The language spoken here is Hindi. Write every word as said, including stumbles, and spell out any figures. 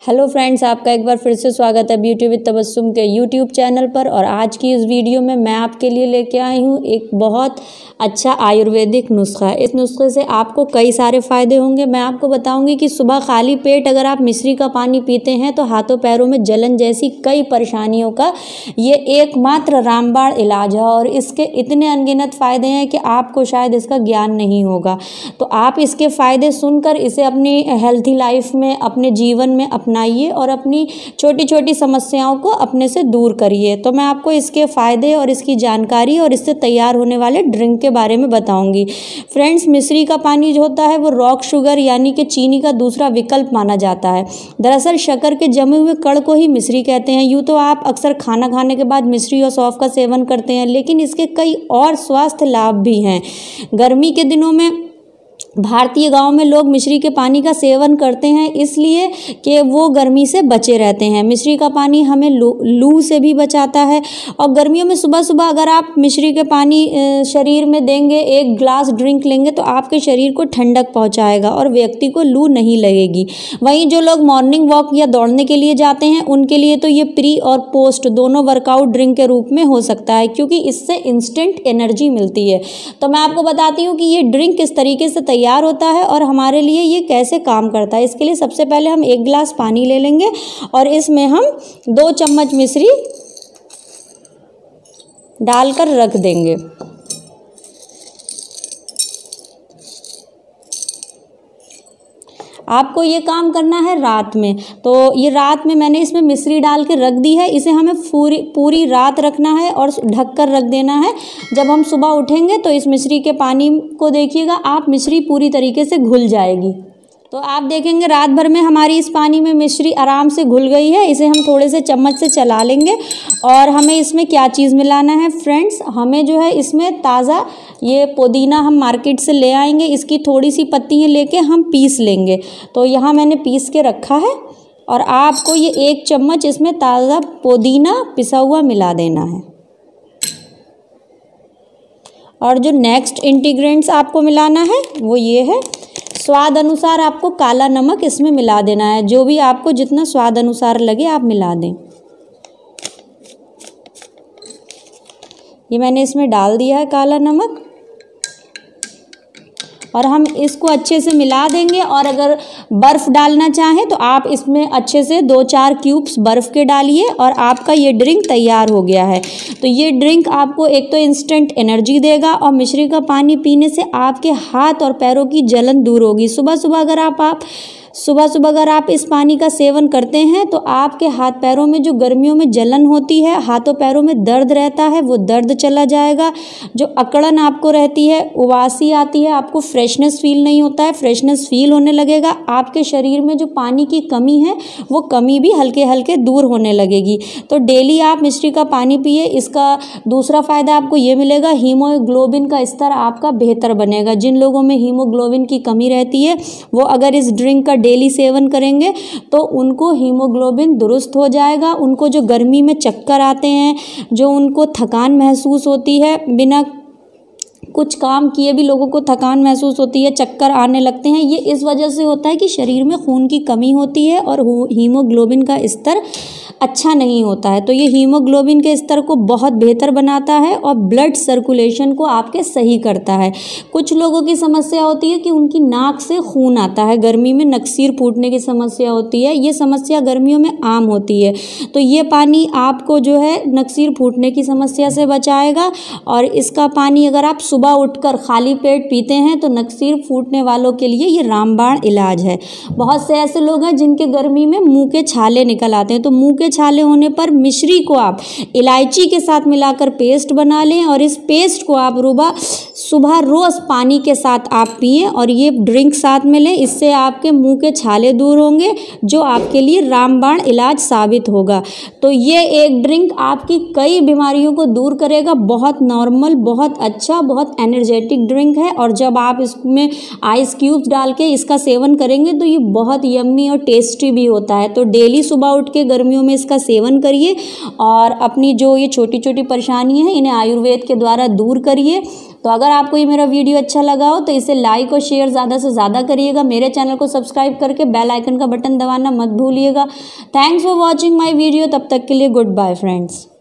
हेलो फ्रेंड्स, आपका एक बार फिर से स्वागत है ब्यूटी विद तबस्सुम के यूट्यूब चैनल पर। और आज की इस वीडियो में मैं आपके लिए लेके आई हूँ एक बहुत अच्छा आयुर्वेदिक नुस्खा। इस नुस्खे से आपको कई सारे फ़ायदे होंगे। मैं आपको बताऊंगी कि सुबह खाली पेट अगर आप मिश्री का पानी पीते हैं तो हाथों पैरों में जलन जैसी कई परेशानियों का ये एकमात्र रामबाण इलाज है। और इसके इतने अनगिनत फ़ायदे हैं कि आपको शायद इसका ज्ञान नहीं होगा। तो आप इसके फ़ायदे सुनकर इसे अपनी हेल्थी लाइफ में, अपने जीवन में अपनाइए और अपनी छोटी छोटी समस्याओं को अपने से दूर करिए। तो मैं आपको इसके फ़ायदे और इसकी जानकारी और इससे तैयार होने वाले ड्रिंक के बारे में बताऊंगी। फ्रेंड्स, मिश्री का पानी जो होता है वो रॉक शुगर यानी कि चीनी का दूसरा विकल्प माना जाता है। दरअसल शक्कर के जमे हुए कण को ही मिश्री कहते हैं। यूँ तो आप अक्सर खाना खाने के बाद मिश्री और सौंफ का सेवन करते हैं, लेकिन इसके कई और स्वास्थ्य लाभ भी हैं। गर्मी के दिनों में भारतीय गांव में लोग मिश्री के पानी का सेवन करते हैं, इसलिए कि वो गर्मी से बचे रहते हैं। मिश्री का पानी हमें लू लू से भी बचाता है। और गर्मियों में सुबह सुबह अगर आप मिश्री के पानी शरीर में देंगे, एक ग्लास ड्रिंक लेंगे तो आपके शरीर को ठंडक पहुंचाएगा और व्यक्ति को लू नहीं लगेगी। वहीं जो लोग मॉर्निंग वॉक या दौड़ने के लिए जाते हैं उनके लिए तो ये प्री और पोस्ट दोनों वर्कआउट ड्रिंक के रूप में हो सकता है, क्योंकि इससे इंस्टेंट एनर्जी मिलती है। तो मैं आपको बताती हूँ कि ये ड्रिंक किस तरीके से तैयार होता है और हमारे लिए ये कैसे काम करता है। इसके लिए सबसे पहले हम एक गिलास पानी ले लेंगे और इसमें हम दो चम्मच मिश्री डालकर रख देंगे। आपको ये काम करना है रात में। तो ये रात में मैंने इसमें मिश्री डाल के रख दी है। इसे हमें पूरी पूरी रात रखना है और ढक कर रख देना है। जब हम सुबह उठेंगे तो इस मिश्री के पानी को देखिएगा आप, मिश्री पूरी तरीके से घुल जाएगी। तो आप देखेंगे रात भर में हमारी इस पानी में मिश्री आराम से घुल गई है। इसे हम थोड़े से चम्मच से चला लेंगे। और हमें इसमें क्या चीज़ मिलाना है फ्रेंड्स, हमें जो है इसमें ताज़ा ये पुदीना हम मार्केट से ले आएंगे। इसकी थोड़ी सी पत्तियाँ लेके हम पीस लेंगे। तो यहाँ मैंने पीस के रखा है और आपको ये एक चम्मच इसमें ताज़ा पुदीना पिसा हुआ मिला देना है। और जो नेक्स्ट इंग्रेडिएंट्स आपको मिलाना है वो ये है, स्वाद अनुसार आपको काला नमक इसमें मिला देना है। जो भी आपको जितना स्वाद अनुसार लगे आप मिला दें। ये मैंने इसमें डाल दिया है काला नमक और हम इसको अच्छे से मिला देंगे। और अगर बर्फ़ डालना चाहें तो आप इसमें अच्छे से दो चार क्यूब्स बर्फ़ के डालिए और आपका ये ड्रिंक तैयार हो गया है। तो ये ड्रिंक आपको एक तो इंस्टेंट एनर्जी देगा और मिश्री का पानी पीने से आपके हाथ और पैरों की जलन दूर होगी। सुबह सुबह अगर आप आप सुबह सुबह अगर आप इस पानी का सेवन करते हैं तो आपके हाथ पैरों में जो गर्मियों में जलन होती है, हाथों पैरों में दर्द रहता है, वो दर्द चला जाएगा। जो अकड़न आपको रहती है, उबासी आती है, आपको फ्रेशनेस फील नहीं होता है, फ्रेशनेस फील होने लगेगा। आपके शरीर में जो पानी की कमी है वो कमी भी हल्के हल्के दूर होने लगेगी। तो डेली आप मिश्री का पानी पिए। इसका दूसरा फ़ायदा आपको ये मिलेगा, हीमोग्लोबिन का स्तर आपका बेहतर बनेगा। जिन लोगों में हीमोग्लोबिन की कमी रहती है वो अगर इस ड्रिंक का डेली सेवन करेंगे तो उनको हीमोग्लोबिन दुरुस्त हो जाएगा। उनको जो गर्मी में चक्कर आते हैं, जो उनको थकान महसूस होती है, बिना कुछ काम किए भी लोगों को थकान महसूस होती है, चक्कर आने लगते हैं, ये इस वजह से होता है कि शरीर में खून की कमी होती है और हीमोग्लोबिन का स्तर अच्छा नहीं होता है। तो ये हीमोग्लोबिन के स्तर को बहुत बेहतर बनाता है और ब्लड सर्कुलेशन को आपके सही करता है। कुछ लोगों की समस्या होती है कि उनकी नाक से खून आता है, गर्मी में नकसीर फूटने की समस्या होती है। ये समस्या गर्मियों में आम होती है। तो ये पानी आपको जो है नकसीर फूटने की समस्या से बचाएगा। और इसका पानी अगर आप सुबह उठकर खाली पेट पीते हैं तो नकसीर फूटने वालों के लिए ये रामबाण इलाज है। बहुत से ऐसे लोग हैं जिनके गर्मी में मुँह के छाले निकल आते हैं। तो मुँह के छाले होने पर मिश्री को आप इलायची के साथ मिलाकर पेस्ट बना लें और इस पेस्ट को आप रुबा सुबह रोज़ पानी के साथ आप पिएं और ये ड्रिंक साथ में लें। इससे आपके मुंह के छाले दूर होंगे, जो आपके लिए रामबाण इलाज साबित होगा। तो ये एक ड्रिंक आपकी कई बीमारियों को दूर करेगा। बहुत नॉर्मल, बहुत अच्छा, बहुत एनर्जेटिक ड्रिंक है। और जब आप इसमें आइस क्यूब्स डाल के इसका सेवन करेंगे तो ये बहुत यम्मी और टेस्टी भी होता है। तो डेली सुबह उठ के गर्मियों में इसका सेवन करिए और अपनी जो ये छोटी छोटी परेशानियाँ हैं इन्हें आयुर्वेद के द्वारा दूर करिए। तो अगर आपको ये मेरा वीडियो अच्छा लगा हो तो इसे लाइक और शेयर ज़्यादा से ज़्यादा करिएगा। मेरे चैनल को सब्सक्राइब करके बेल आइकन का बटन दबाना मत भूलिएगा। Thanks for watching my video. तब तक के लिए गुड बाय फ्रेंड्स।